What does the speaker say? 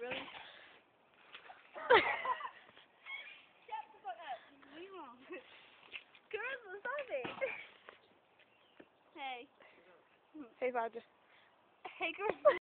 really? Shut the fuck up. Leave him alone. Girls, stop it. Hey. Hey, Roger. Hey, girls.